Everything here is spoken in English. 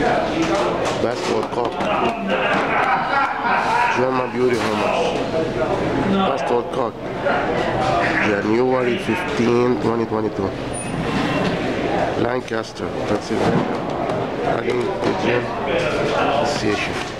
Best World Cup. Drama Beauty how much? Best World Cup. January 15, 2022. Lancaster, Pennsylvania. Again, Pigeon. Association.